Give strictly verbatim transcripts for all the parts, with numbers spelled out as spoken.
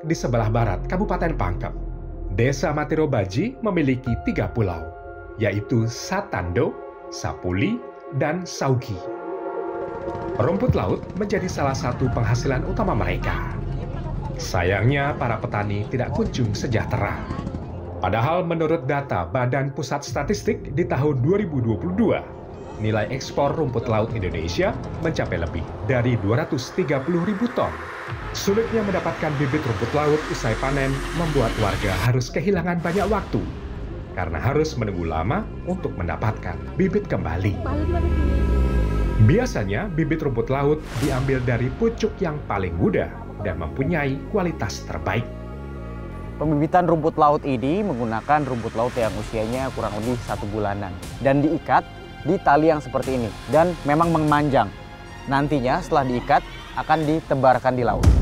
di sebelah barat Kabupaten Pangkep. Desa Matirobaji memiliki tiga pulau, yaitu Satando, Sapuli, dan Saugi. Rumput laut menjadi salah satu penghasilan utama mereka. Sayangnya para petani tidak kunjung sejahtera. Padahal menurut data Badan Pusat Statistik di tahun dua ribu dua puluh dua, nilai ekspor rumput laut Indonesia mencapai lebih dari dua ratus tiga puluh ribu ton. Sulitnya mendapatkan bibit rumput laut usai panen membuat warga harus kehilangan banyak waktu karena harus menunggu lama untuk mendapatkan bibit kembali. Biasanya bibit rumput laut diambil dari pucuk yang paling muda dan mempunyai kualitas terbaik. Pembibitan rumput laut ini menggunakan rumput laut yang usianya kurang lebih satu bulanan dan diikat di tali yang seperti ini dan memang memanjang. Nantinya setelah diikat akan ditebarkan di laut.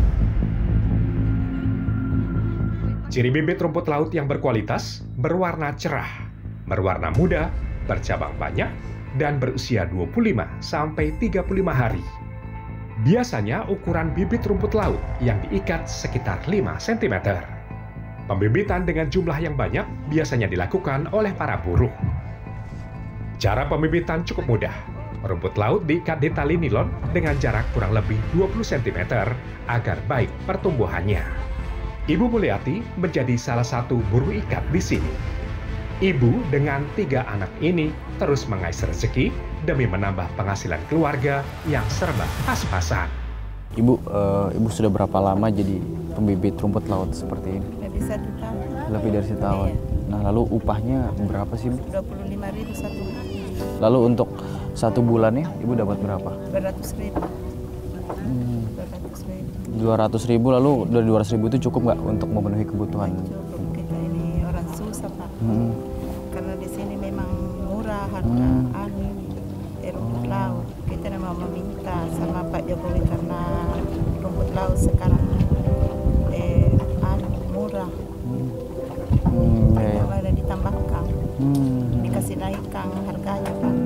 Ciri bibit rumput laut yang berkualitas berwarna cerah, berwarna muda, bercabang banyak, dan berusia dua puluh lima sampai tiga puluh lima hari. Biasanya ukuran bibit rumput laut yang diikat sekitar lima sentimeter. Pembibitan dengan jumlah yang banyak biasanya dilakukan oleh para buruh. Cara pembibitan cukup mudah. Rumput laut diikat di tali nilon dengan jarak kurang lebih dua puluh sentimeter agar baik pertumbuhannya. Ibu Mulyati menjadi salah satu buruh ikat di sini. Ibu dengan tiga anak ini terus mengais rezeki demi menambah penghasilan keluarga yang serba pas-pasan. Ibu, uh, ibu sudah berapa lama jadi pembibit rumput laut seperti ini? Lebih satu tahun. Lebih dari setahun. Iya. Nah, lalu upahnya berapa sih, Bu? dua puluh lima ribu satu hari. Lalu untuk satu bulannya, Ibu dapat berapa? dua ratus ribu. Hmm. dua ratus ribu. dua ratus ribu, lalu dari dua ratus ribu itu cukup nggak untuk memenuhi kebutuhan? Cukup, kita ini orang susah, Pak. Hmm. Karena di sini memang murah harga Hmm. anu rumput laut. Kita mau meminta sama Pak Jokowi karena rumput laut sekarang eh anu murah. Hmm. Hmm, ya, ya. Kalau ada ditambahkan, Hmm. dikasih naikkan harganya, Pak.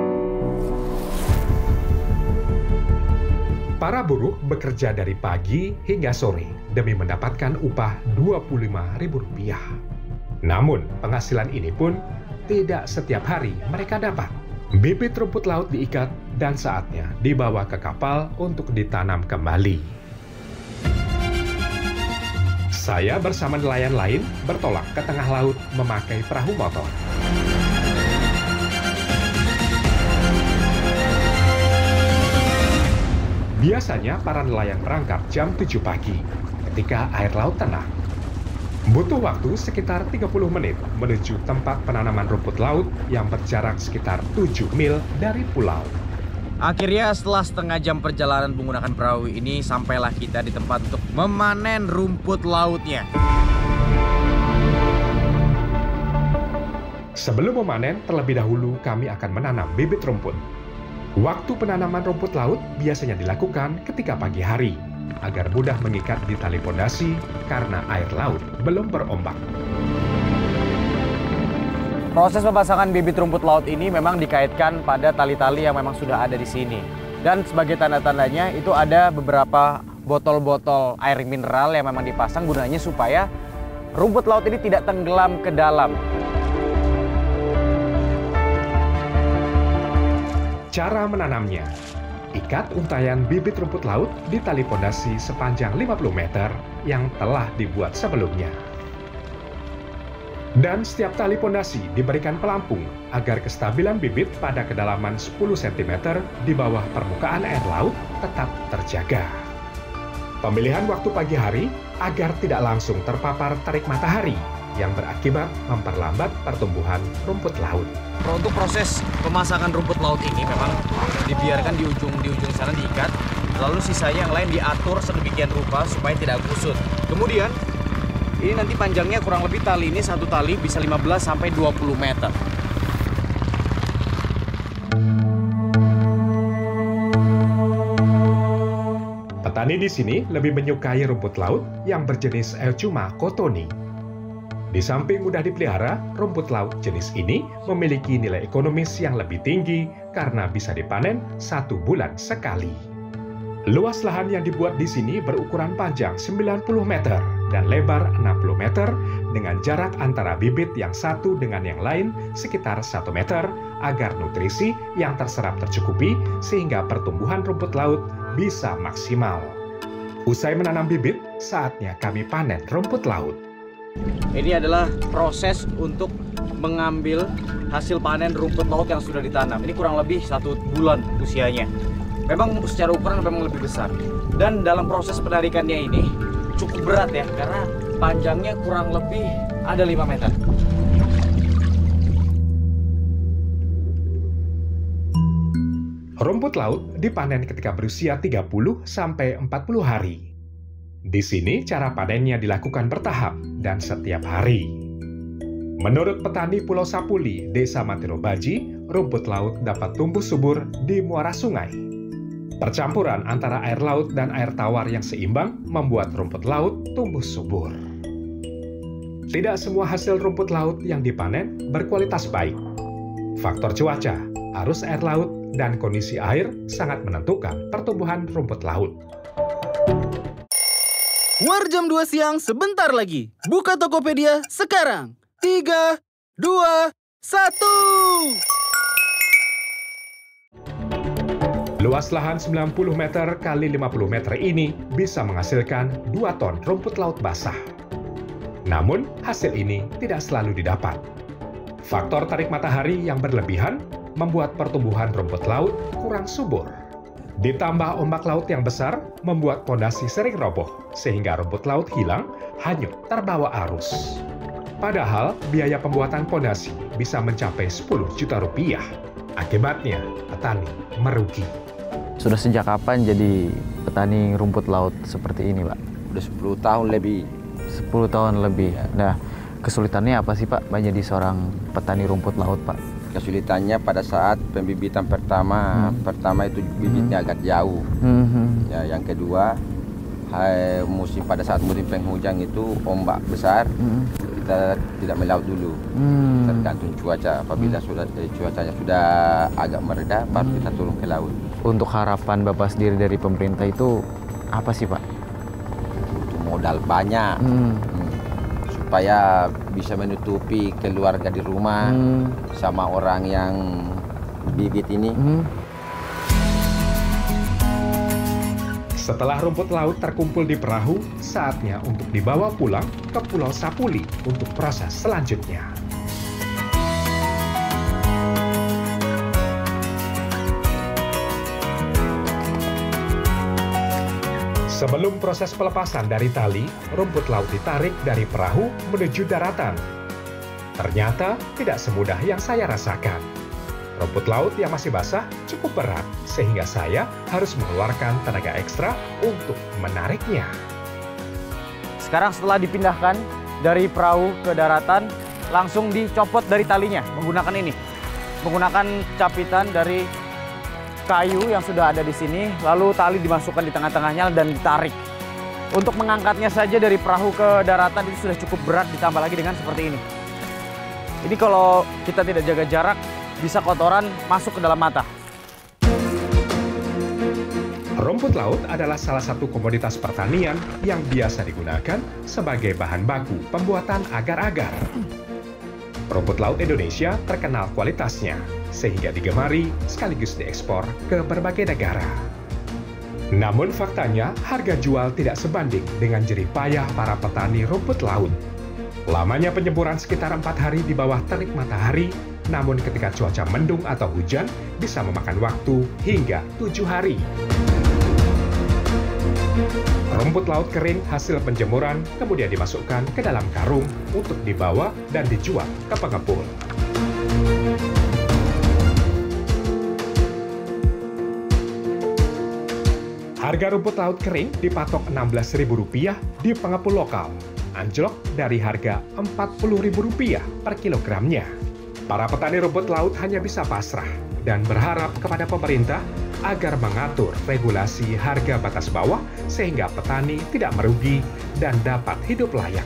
Para buruh bekerja dari pagi hingga sore demi mendapatkan upah dua puluh lima ribu rupiah. Namun, penghasilan ini pun tidak setiap hari mereka dapat. Bibit rumput laut diikat dan saatnya dibawa ke kapal untuk ditanam kembali. Saya bersama nelayan lain bertolak ke tengah laut memakai perahu motor. Biasanya para nelayan berangkat jam tujuh pagi ketika air laut tenang. Butuh waktu sekitar tiga puluh menit menuju tempat penanaman rumput laut yang berjarak sekitar tujuh mil dari pulau. Akhirnya setelah setengah jam perjalanan menggunakan perahu ini, sampailah kita di tempat untuk memanen rumput lautnya. Sebelum memanen, terlebih dahulu kami akan menanam bibit rumput. Waktu penanaman rumput laut biasanya dilakukan ketika pagi hari, agar mudah mengikat di tali pondasi karena air laut belum berombak. Proses pemasangan bibit rumput laut ini memang dikaitkan pada tali-tali yang memang sudah ada di sini. Dan sebagai tanda-tandanya itu ada beberapa botol-botol air mineral yang memang dipasang gunanya supaya rumput laut ini tidak tenggelam ke dalam. Cara menanamnya: ikat untayan bibit rumput laut di tali pondasi sepanjang lima puluh meter yang telah dibuat sebelumnya. Dan setiap tali pondasi diberikan pelampung agar kestabilan bibit pada kedalaman sepuluh sentimeter di bawah permukaan air laut tetap terjaga. Pemilihan waktu pagi hari agar tidak langsung terpapar terik matahari yang berakibat memperlambat pertumbuhan rumput laut. Untuk proses pemasangan rumput laut ini memang dibiarkan di ujung di ujung sana diikat, lalu sisanya yang lain diatur sedemikian rupa supaya tidak kusut. Kemudian ini nanti panjangnya kurang lebih tali ini satu tali bisa lima belas sampai dua puluh meter. Petani di sini lebih menyukai rumput laut yang berjenis Eucuma cottoni. Di samping mudah dipelihara, rumput laut jenis ini memiliki nilai ekonomis yang lebih tinggi karena bisa dipanen satu bulan sekali. Luas lahan yang dibuat di sini berukuran panjang sembilan puluh meter dan lebar enam puluh meter dengan jarak antara bibit yang satu dengan yang lain sekitar satu meter agar nutrisi yang terserap tercukupi sehingga pertumbuhan rumput laut bisa maksimal. Usai menanam bibit, saatnya kami panen rumput laut. Ini adalah proses untuk mengambil hasil panen rumput laut yang sudah ditanam. Ini kurang lebih satu bulan usianya. Memang secara ukuran memang lebih besar. Dan dalam proses penarikannya ini cukup berat ya, karena panjangnya kurang lebih ada lima meter. Rumput laut dipanen ketika berusia tiga puluh sampai empat puluh hari. Di sini cara panennya dilakukan bertahap dan setiap hari. Menurut petani Pulau Sapuli, Desa Matiro Baji, rumput laut dapat tumbuh subur di muara sungai. Percampuran antara air laut dan air tawar yang seimbang membuat rumput laut tumbuh subur. Tidak semua hasil rumput laut yang dipanen berkualitas baik. Faktor cuaca, arus air laut, dan kondisi air sangat menentukan pertumbuhan rumput laut. War jam dua siang sebentar lagi. Buka Tokopedia sekarang. tiga, dua, satu. Luas lahan sembilan puluh meter kali lima puluh meter ini bisa menghasilkan dua ton rumput laut basah. Namun, hasil ini tidak selalu didapat. Faktor tarik matahari yang berlebihan membuat pertumbuhan rumput laut kurang subur. Ditambah ombak laut yang besar membuat pondasi sering roboh, sehingga rumput laut hilang, hanyut terbawa arus. Padahal, biaya pembuatan pondasi bisa mencapai sepuluh juta rupiah. Akibatnya, petani merugi. Sudah sejak kapan jadi petani rumput laut seperti ini, Pak? Udah sepuluh tahun lebih. sepuluh tahun lebih. Ya. Nah, kesulitannya apa sih, Pak, menjadi seorang petani rumput laut, Pak? Kesulitannya pada saat pembibitan pertama, hmm. pertama itu bibitnya hmm. agak jauh. Hmm. Ya, yang kedua, hai, musim pada saat musim penghujan itu ombak besar, hmm. kita tidak melaut dulu, hmm. tergantung cuaca. Apabila hmm. sudah eh, cuacanya sudah agak mereda, baru kita turun ke laut. Untuk harapan Bapak sendiri dari pemerintah itu apa sih, Pak? Untuk modal banyak, hmm. Hmm. supaya bisa menutupi keluarga di rumah hmm. sama orang yang bibit ini. Hmm. Setelah rumput laut terkumpul di perahu, saatnya untuk dibawa pulang ke Pulau Sapuli untuk proses selanjutnya. Sebelum proses pelepasan dari tali, rumput laut ditarik dari perahu menuju daratan. Ternyata tidak semudah yang saya rasakan. Rumput laut yang masih basah cukup berat, sehingga saya harus mengeluarkan tenaga ekstra untuk menariknya. Sekarang setelah dipindahkan dari perahu ke daratan, langsung dicopot dari talinya menggunakan ini. Menggunakan capitan dari kayu yang sudah ada di sini, lalu tali dimasukkan di tengah-tengahnya dan ditarik. Untuk mengangkatnya saja dari perahu ke daratan itu sudah cukup berat, ditambah lagi dengan seperti ini. Ini kalau kita tidak jaga jarak, bisa kotoran masuk ke dalam mata. Rumput laut adalah salah satu komoditas pertanian yang biasa digunakan sebagai bahan baku pembuatan agar-agar. Rumput laut Indonesia terkenal kualitasnya, sehingga digemari sekaligus diekspor ke berbagai negara. Namun faktanya, harga jual tidak sebanding dengan jerih payah para petani rumput laut. Lamanya penyemburan sekitar empat hari di bawah terik matahari, namun ketika cuaca mendung atau hujan, bisa memakan waktu hingga tujuh hari. Rumput laut kering hasil penjemuran kemudian dimasukkan ke dalam karung untuk dibawa dan dijual ke pengepul. Harga rumput laut kering dipatok enam belas ribu rupiah di pengepul lokal, anjlok dari harga empat puluh ribu rupiah per kilogramnya. Para petani rumput laut hanya bisa pasrah dan berharap kepada pemerintah agar mengatur regulasi harga batas bawah sehingga petani tidak merugi dan dapat hidup layak.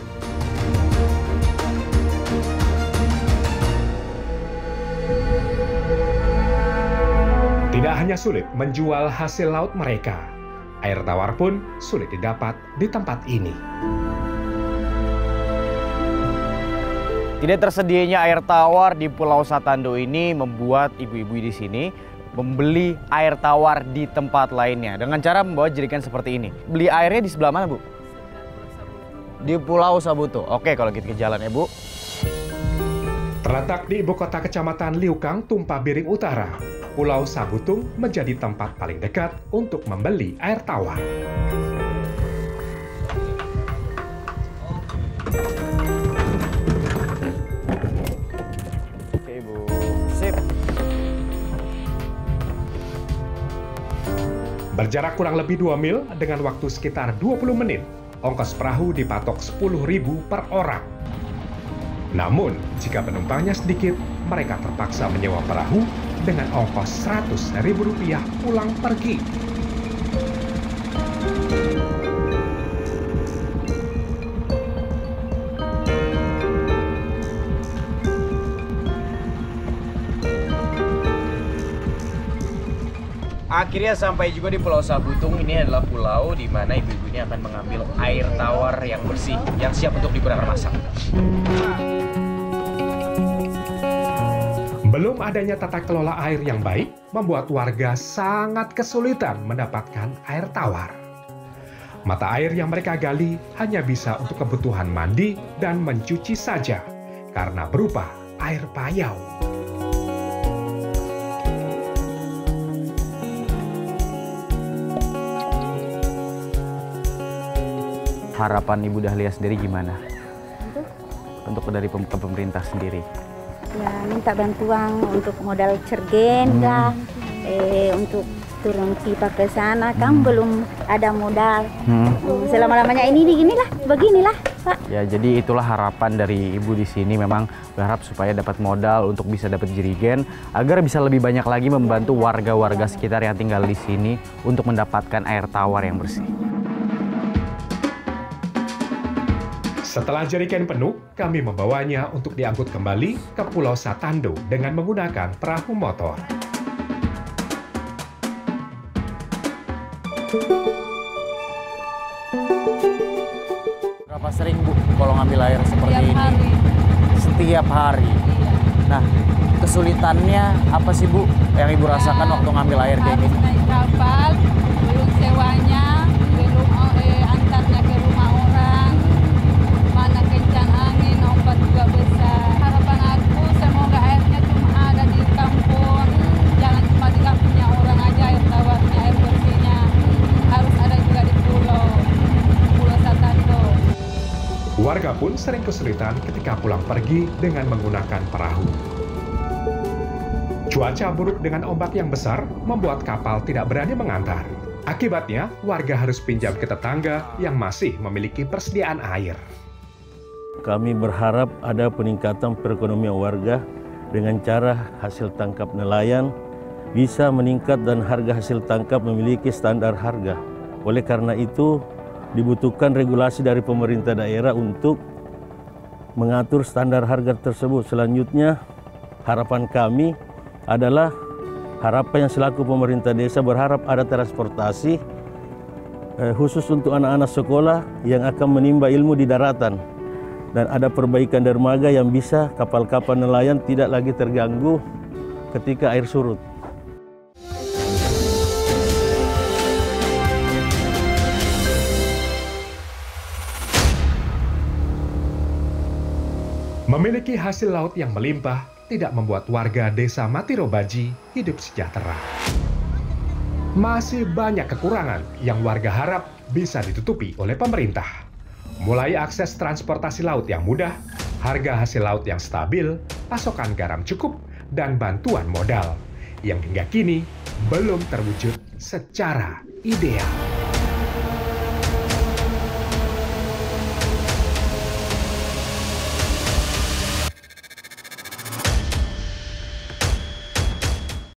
Tidak hanya sulit menjual hasil laut mereka, Air tawar pun sulit didapat di tempat ini. Tidak tersedianya air tawar di Pulau Satando ini membuat ibu-ibu di sini membeli air tawar di tempat lainnya dengan cara membawa jerigen seperti ini. Beli airnya di sebelah mana, Bu? Di Pulau Sabuto. Oke, kalau gitu ke jalan ya, Bu. Terletak di ibu kota kecamatan Liukang, Tumpah Biring Utara, Pulau Sabutung menjadi tempat paling dekat untuk membeli air tawar. Oke, Bu. Sip. Berjarak kurang lebih dua mil dengan waktu sekitar dua puluh menit. Ongkos perahu dipatok sepuluh ribu per orang. Namun, jika penumpangnya sedikit, mereka terpaksa menyewa perahu dengan ongkos seratus ribu rupiah pulang pergi. Akhirnya sampai juga di Pulau Sabutung. Ini adalah pulau di mana ibu-ibu ini akan mengambil air tawar yang bersih, yang siap untuk digunakan masak. Belum adanya tata kelola air yang baik membuat warga sangat kesulitan mendapatkan air tawar. Mata air yang mereka gali hanya bisa untuk kebutuhan mandi dan mencuci saja karena berupa air payau. Harapan Ibu Dahlia sendiri gimana? Untuk dari pem pemerintah sendiri? Ya, minta bantuan untuk modal cergen hmm. lah, eh, untuk turun pipa ke sana kan hmm. belum ada modal. Hmm. Selama-lamanya ini beginilah, beginilah, Pak. Ya, jadi itulah harapan dari Ibu di sini, memang berharap supaya dapat modal untuk bisa dapat jerigen agar bisa lebih banyak lagi membantu warga-warga sekitar yang tinggal di sini untuk mendapatkan air tawar yang bersih. Setelah jerigen penuh, kami membawanya untuk diangkut kembali ke Pulau Satando dengan menggunakan perahu motor. Berapa sering, Bu, kalau ngambil air seperti Setiap ini? hari. Setiap hari. Iya. Nah, kesulitannya apa sih, Bu, yang Ibu rasakan waktu ngambil air kayak Harus gini? naik kapal, belum sewanya, belum eh, antarnya ke rumah orang, mana kencang angin, ombak juga besar. Harapan aku semoga airnya cuma ada di kampung, jangan cuma di kampungnya orang aja air tawarnya, air bersihnya. Harus ada juga di pulau, Pulau Satando. Warga pun sering kesulitan ketika pulang pergi dengan menggunakan perahu. Cuaca buruk dengan ombak yang besar membuat kapal tidak berani mengantar. Akibatnya, warga harus pinjam ke tetangga yang masih memiliki persediaan air. Kami berharap ada peningkatan perekonomian warga dengan cara hasil tangkap nelayan bisa meningkat dan harga hasil tangkap memiliki standar harga. Oleh karena itu, dibutuhkan regulasi dari pemerintah daerah untuk mengatur standar harga tersebut. Selanjutnya, harapan kami adalah harapan yang selaku pemerintah desa berharap ada transportasi eh, khusus untuk anak-anak sekolah yang akan menimba ilmu di daratan. Dan ada perbaikan dermaga yang bisa kapal-kapal nelayan tidak lagi terganggu ketika air surut. Memiliki hasil laut yang melimpah tidak membuat warga desa Matirobaji hidup sejahtera. Masih banyak kekurangan yang warga harap bisa ditutupi oleh pemerintah. Mulai akses transportasi laut yang mudah, harga hasil laut yang stabil, pasokan garam cukup, dan bantuan modal yang hingga kini belum terwujud secara ideal.